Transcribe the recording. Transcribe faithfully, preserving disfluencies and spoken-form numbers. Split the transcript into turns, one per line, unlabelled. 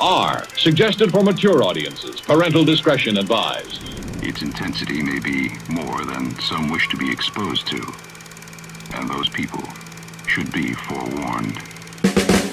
R, suggested for mature audiences. Parental discretion advised.
Its intensity may be more than some wish to be exposed to, and those people should be forewarned.